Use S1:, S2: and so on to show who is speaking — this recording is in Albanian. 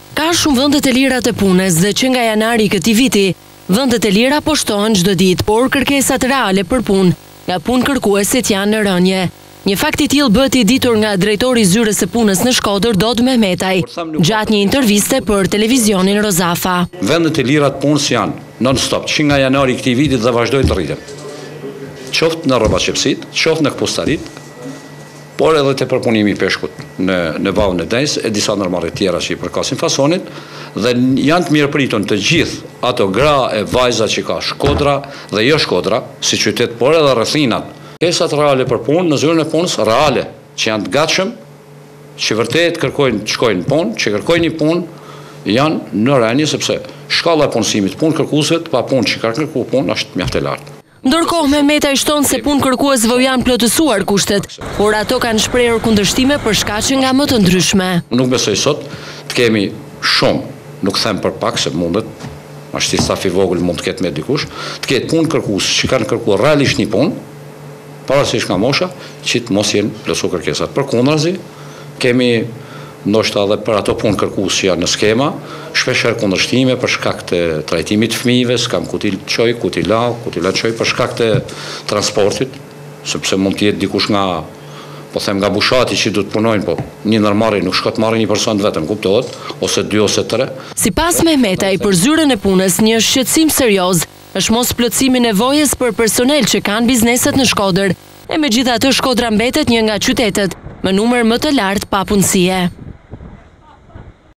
S1: Ka shumë vendet e lira të punës dhe që nga janari këtij viti, vendet e lira po shtohen çdo ditë, por kërkesat reale për punë nga punë kërkuesit janë në rënje. Një fakt i tillë bëhet i ditur nga drejtori i zyrës së punës në Shkodër, Dod Mehmetaj, gjatë një interviste për televizionin Rozafa.
S2: Vendet e lira të punës janë non-stop, që nga janari këtij viti dhe vazhdojnë të rriten. Qoftë në rrobaqepsit, qoftë në këpustarit, por edhe të përpunimi i peshkut në vallën e Denjës e disa normale tjera që i përkasin fasonit, dhe janë të mirëpritur të gjithë ato gra e vajza që ka Shkodra dhe jo Shkodra, si qytet, por edhe rrethinat. Kërkesat reale për punë në zyrën e punës reale, që janë të gatshëm, që vërtet kërkojnë të shkojnë në punë, që kërkojnë një punë, janë në rënje sepse shkalla e punësimit punë kërkuesve pa punë që ka kërkuar punë është mjaft e lartë.
S1: Ndërkohë Mehmetaj shton se punë kërkuesve janë plotësuar kushtet, por ato kanë shprehur kundërshtime për shkaqe nga më të ndryshme.
S2: Nuk besoj sot të kemi shumë, nuk them për pak se mundet, ashtu staf i vogël mund të ketë me dikush, të ketë punë kërkues që kanë kërkuar realisht një punë, pavarësisht nga mosha, që të mos jenë plotësuar kërkesat. Përkundrazi, kemi ndoshta edhe për ato punë kërkues që janë në skema, shpeshherë kundërshtime për shkak të trajtimit të fëmijëve, s'kam ku t'i çoj, ku t'i la çoj për shkak të transportit, sepse mund të jetë dikush nga, po them nga bushati që do të punojnë, po një ndërmarrje nuk shkon të marrë një person vetëm, kuptohet, ose 2 ose 3.
S1: Sipas Mehmetaj, për zyrën e punës, një shqetësim serioz është mos plotësimi nevojës për personel që kanë bizneset në Shkodër, e megjithatë Shkodra mbetet një nga qytetet me numër më të lartë papunësie.